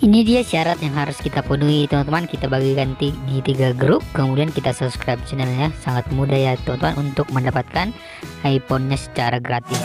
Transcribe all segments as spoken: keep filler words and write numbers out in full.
Ini dia syarat yang harus kita penuhi teman-teman. Kita bagikan di tiga grup, kemudian kita subscribe channelnya. Sangat mudah ya teman-teman untuk mendapatkan iPhone-nya secara gratis.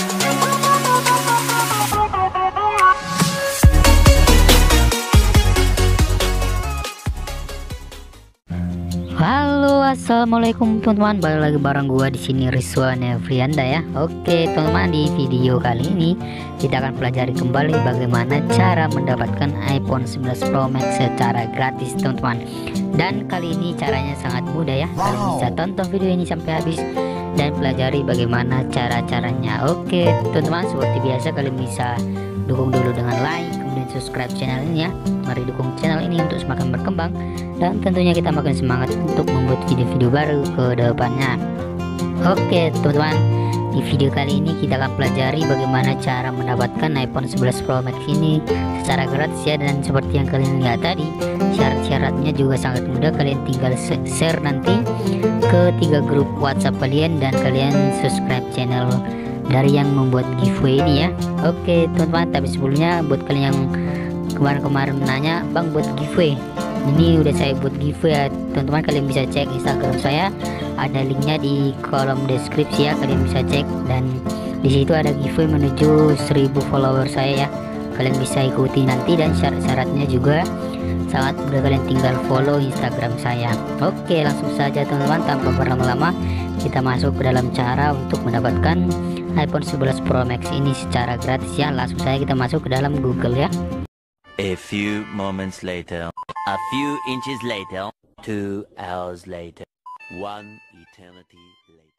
Halo, assalamualaikum teman-teman, balik lagi bareng gua di sini Rizwan Evrianda ya. Oke teman-teman, di video kali ini kita akan pelajari kembali bagaimana cara mendapatkan iPhone sebelas Pro Max secara gratis teman-teman. Dan kali ini caranya sangat mudah ya. Kalian bisa tonton video ini sampai habis dan pelajari bagaimana cara-caranya. Oke teman-teman, seperti biasa kalian bisa dukung dulu dengan like, kemudian subscribe channel ini ya. Mari dukung channel ini untuk semakin berkembang, dan tentunya kita makin semangat untuk membuat video-video baru ke depannya. Oke teman-teman, di video kali ini kita akan pelajari bagaimana cara mendapatkan iPhone sebelas Pro Max ini secara gratis ya. Dan seperti yang kalian lihat tadi, syarat-syaratnya juga sangat mudah. Kalian tinggal share nanti ke tiga grup WhatsApp kalian, dan kalian subscribe channel dari yang membuat giveaway ini ya. Oke teman-teman, tapi sebelumnya buat kalian yang kemarin-kemarin nanya, bang buat giveaway, ini udah saya buat giveaway ya teman-teman. Kalian bisa cek Instagram saya, ada linknya di kolom deskripsi ya. Kalian bisa cek, dan di situ ada giveaway menuju seribu follower saya ya. Kalian bisa ikuti nanti, dan syarat-syaratnya juga sangat mudah. Kalian tinggal follow Instagram saya. Oke, langsung saja teman-teman, tanpa berlama-lama kita masuk ke dalam cara untuk mendapatkan iPhone sebelas Pro Max ini secara gratis ya. Langsung saja kita masuk ke dalam Google ya. A few moments later, a few inches later, two hours later, one eternity later.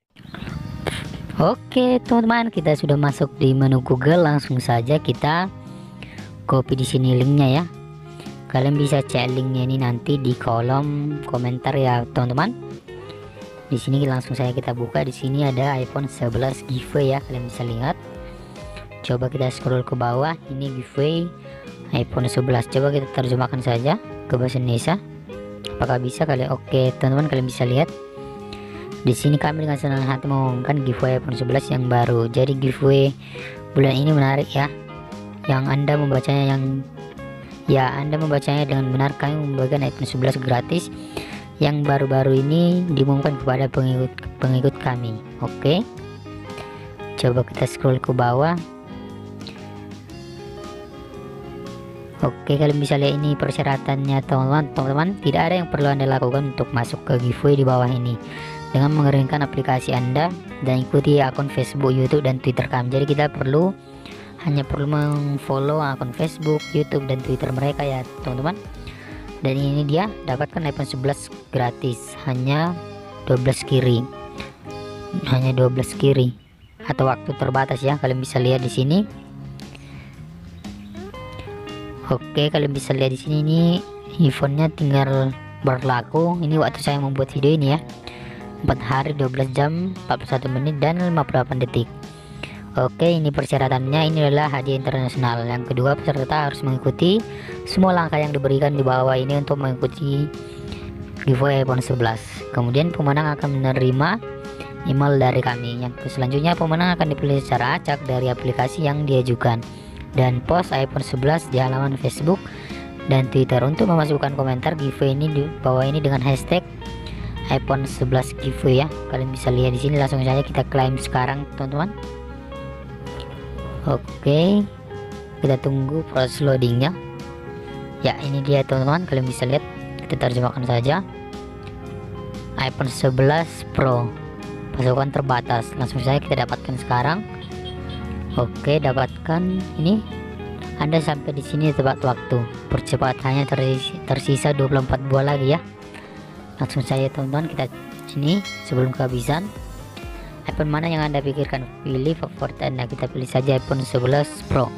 Oke teman-teman, kita sudah masuk di menu Google. Langsung saja kita copy di sini linknya ya. Kalian bisa cek linknya ini nanti di kolom komentar ya teman-teman. Di sini langsung saja kita buka. Di sini ada iPhone sebelas giveaway ya, kalian bisa lihat. Coba kita scroll ke bawah, ini giveaway iPhone sebelas. Coba kita terjemahkan saja ke bahasa Indonesia. Apakah bisa kalian? Oke teman-teman, kalian bisa lihat di sini kami dengan senang hati mengumumkan giveaway iPhone sebelas yang baru. Jadi giveaway bulan ini menarik ya. Yang Anda membacanya yang ya Anda membacanya dengan benar, kami membagikan iPhone sebelas gratis yang baru-baru ini diumumkan kepada pengikut pengikut kami. Oke, coba kita scroll ke bawah. Oke, kalian bisa lihat ini persyaratannya teman-teman. Teman-teman, tidak ada yang perlu Anda lakukan untuk masuk ke giveaway di bawah ini. Dengan mengirimkan aplikasi Anda dan ikuti akun Facebook, YouTube, dan Twitter kami. Jadi kita perlu hanya perlu mengfollow akun Facebook, YouTube, dan Twitter mereka ya teman-teman. Dan ini dia, dapatkan iPhone sebelas gratis, hanya dua belas kiri. Hanya dua belas kiri atau waktu terbatas ya. Kalian bisa lihat di sini. Oke, kalian bisa lihat di sini, ini iPhone-nya tinggal berlaku. Ini waktu saya membuat video ini ya, empat hari, dua belas jam, empat puluh satu menit, dan lima puluh delapan detik. Oke, ini persyaratannya. Ini adalah hadiah internasional. Yang kedua, peserta harus mengikuti semua langkah yang diberikan di bawah ini untuk mengikuti giveaway iPhone sebelas. Kemudian pemenang akan menerima email dari kami. Yang selanjutnya, pemenang akan dipilih secara acak dari aplikasi yang diajukan dan post iPhone sebelas di halaman Facebook dan Twitter. Untuk memasukkan komentar giveaway ini di bawah ini dengan hashtag iPhone sebelas giveaway ya. Kalian bisa lihat di sini. Langsung saja kita klaim sekarang teman-teman. Oke, kita tunggu proses loadingnya ya. Ini dia teman-teman, kalian bisa lihat. Kita terjemahkan saja, iPhone sebelas Pro pasukan terbatas. Langsung saja kita dapatkan sekarang. Oke, dapatkan ini. Anda sampai di sini tepat waktu. Percepat, hanya tersisa dua puluh empat buah lagi ya. Langsung saja teman-teman, kita sini sebelum kehabisan. iPhone mana yang Anda pikirkan? Pilih favorit Anda. Kita pilih saja iPhone sebelas Pro.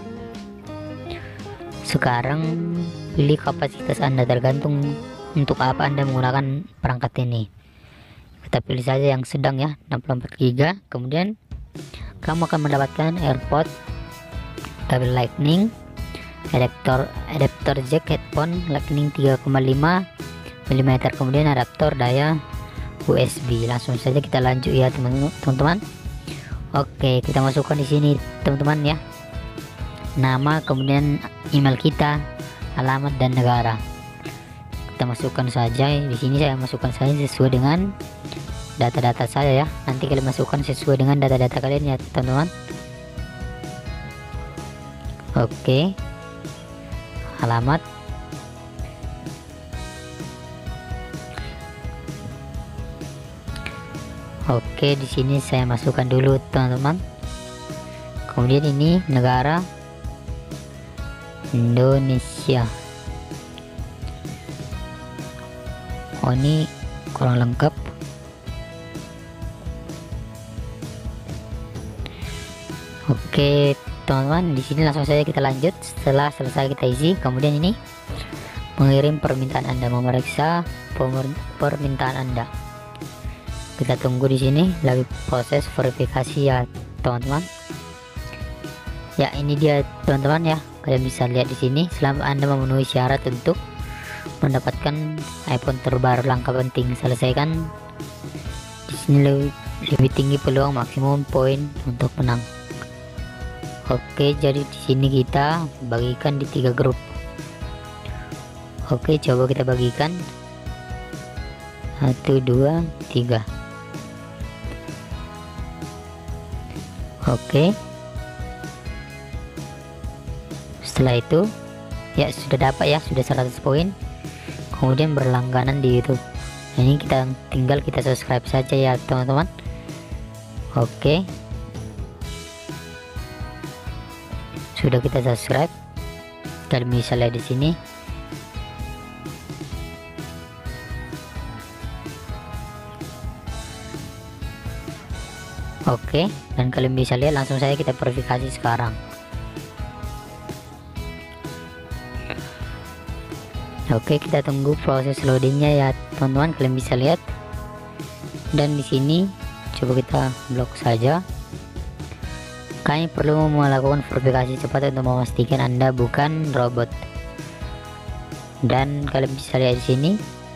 Sekarang pilih kapasitas Anda, tergantung untuk apa Anda menggunakan perangkat ini. Kita pilih saja yang sedang ya, enam puluh empat giga. Kemudian kamu akan mendapatkan AirPods kabel Lightning, adaptor adaptor jack headphone Lightning tiga koma lima milimeter, kemudian adaptor daya U S B. Langsung saja kita lanjut ya teman-teman. Oke, kita masukkan di sini teman-teman ya, nama, kemudian email kita, alamat dan negara. Kita masukkan saja. Di sini saya masukkan saja sesuai dengan data-data saya ya. Nanti kalian masukkan sesuai dengan data-data kalian ya teman-teman. Oke, alamat, oke, di sini saya masukkan dulu teman-teman. Kemudian ini negara Indonesia. Oh, ini kurang lengkap. Oke teman-teman, di sini langsung saja kita lanjut. Setelah selesai kita isi, kemudian ini mengirim permintaan Anda, memeriksa permintaan Anda. Kita tunggu di sini lagi proses verifikasi ya teman-teman. Ya, ini dia teman-teman ya. Kalian bisa lihat di sini, selama Anda memenuhi syarat untuk mendapatkan iPhone terbaru, langkah penting selesaikan. Di sini lebih, lebih tinggi peluang maksimum poin untuk menang. Oke, jadi di sini kita bagikan di tiga grup. Oke, coba kita bagikan. Satu, dua, tiga. Oke. Setelah itu, ya sudah dapat ya, sudah seratus poin. Kemudian berlangganan di YouTube. Nah, ini kita tinggal kita subscribe saja ya teman-teman. Oke. Sudah kita subscribe. Kalian bisa lihat di sini. Oke, dan kalian bisa lihat langsung saja kita verifikasi sekarang. Oke, kita tunggu proses loadingnya ya teman-teman. Kalian bisa lihat. Dan di sini coba kita blok saja. Kami perlu melakukan verifikasi cepat untuk memastikan Anda bukan robot. Dan kalian bisa lihat di sini.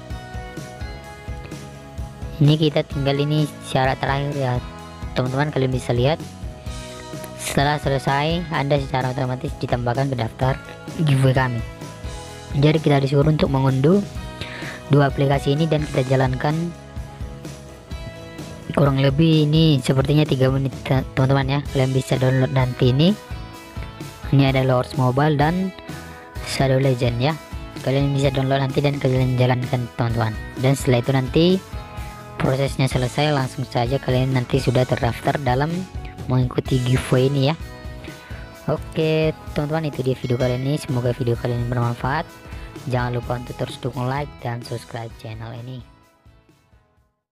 Ini kita tinggal ini syarat terakhir ya teman-teman. Kalian bisa lihat. Setelah selesai, Anda secara otomatis ditambahkan ke daftar giveaway kami. Jadi kita disuruh untuk mengunduh dua aplikasi ini dan kita jalankan kurang lebih ini sepertinya tiga menit teman-teman ya. Kalian bisa download nanti ini. Ini ada Lords Mobile dan Shadow Legend ya. Kalian bisa download nanti dan kalian jalankan teman-teman. Dan setelah itu nanti prosesnya selesai, langsung saja kalian nanti sudah terdaftar dalam mengikuti giveaway ini ya. Oke teman-teman, itu dia video kali ini. Semoga video kalian bermanfaat. Jangan lupa untuk terus dukung like dan subscribe channel ini.